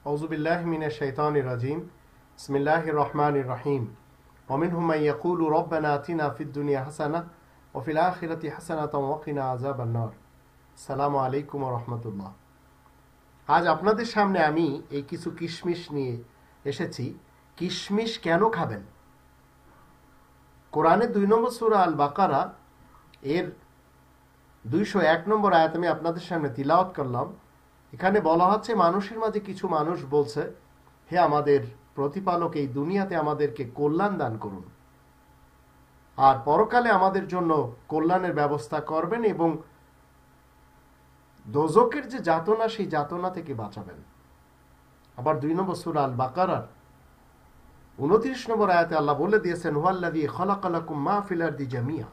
আউযুবিল্লাহি মিনাশ শাইতানির রাজিম। বিসমিল্লাহির রহমানির রহিম। ওয়া মিনহুম মান ইয়াকুলু রাব্বানা আতিনা ফিদ দুনিয়া হাসানাহ ওয়া ফিল আখিরাতি হাসানাতাও ওয়া কিনা আযাবান নার। আসসালামু আলাইকুম ওয়া রাহমাতুল্লাহ। আজ আপনাদের সামনে আমি এই কিছু কিশমিশ নিয়ে এসেছি। কিশমিশ কেন খাবেন? কোরআনের 2 নম্বর সূরা আল বাকারা এর 201 নম্বর আয়াত আমি আপনাদের সামনে তিলাওয়াত করলাম। এখানে বলা হচ্ছে, মানুষের মাঝে কিছু মানুষ বলছে, হে আমাদের প্রতিপালক, এই দুনিয়াতে আমাদেরকে কল্যাণ দান করুন আর পরকালে আমাদের জন্য কল্যাণের ব্যবস্থা করবেন এবং দোজকের যে যাতনা, সেই যাতনা থেকে বাঁচাবেন। আবার 2 নম্বর সূরা আল বাকারার 29 নম্বর আয়াতে আল্লাহ বলে দিয়েছেন, হুয়াল্লাযী খালাকা লাকুম মা ফিল আরদি জামিয়া।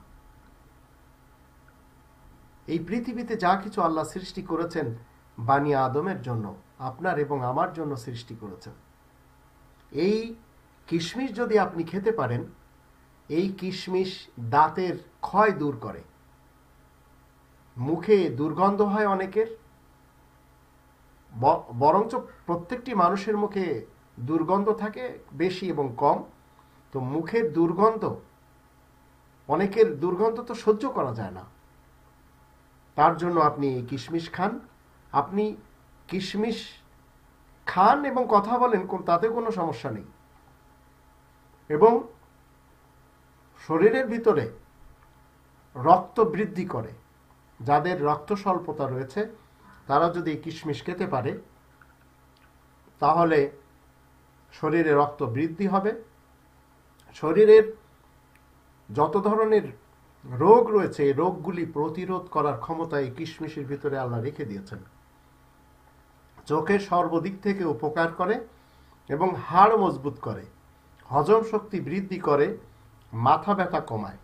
এই পৃথিবীতে যা কিছু আল্লাহ সৃষ্টি করেছেন বানি আদমের জন্য, আপনার এবং আমার জন্য সৃষ্টি করেছেন। এই কিশমিশ যদি আপনি খেতে পারেন, এই কিশমিশ দাঁতের ক্ষয় দূর করে। মুখে দুর্গন্ধ হয় অনেকের, বরঞ্চ প্রত্যেকটি মানুষের মুখে দুর্গন্ধ থাকে বেশি এবং কম। তো মুখের দুর্গন্ধ, অনেকের দুর্গন্ধ তো সহ্য করা যায় না, তার জন্য আপনি এই কিশমিশ খান। আপনি কিশমিশ খান এবং কথা বলেন, তাতে কোনো সমস্যা নেই। এবং শরীরের ভিতরে রক্ত বৃদ্ধি করে। যাদের রক্ত স্বল্পতা রয়েছে তারা যদি কিশমিশ খেতে পারে, তাহলে শরীরে রক্ত বৃদ্ধি হবে। শরীরের যত ধরনের রোগ রয়েছে, এই রোগগুলি প্রতিরোধ করার ক্ষমতা এই কিশমিশের ভিতরে আল্লাহ রেখে দিয়েছেন। চোখের সর্বদিক থেকে উপকার করে এবং হাড় মজবুত করে, হজম শক্তি বৃদ্ধি করে, মাথা ব্যথা কমায়,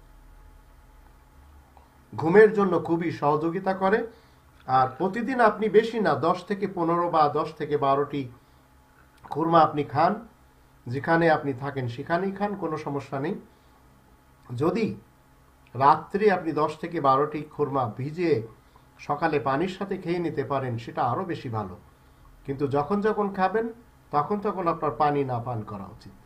ঘুমের জন্য খুবই সহযোগিতা করে। আর প্রতিদিন আপনি বেশি না 10 থেকে 15 বা 10 থেকে 12টি খুরমা আপনি খান। যেখানে আপনি থাকেন সেখানেই খান, কোনো সমস্যা নেই। যদি রাত্রি আপনি 10 থেকে 12টি খুরমা ভিজিয়ে সকালে পানির সাথে খেয়ে নিতে পারেন, সেটা আরো বেশি ভালো। কিন্তু যখন যখন খাবেন তখন আপনার পানি না পান করা উচিত।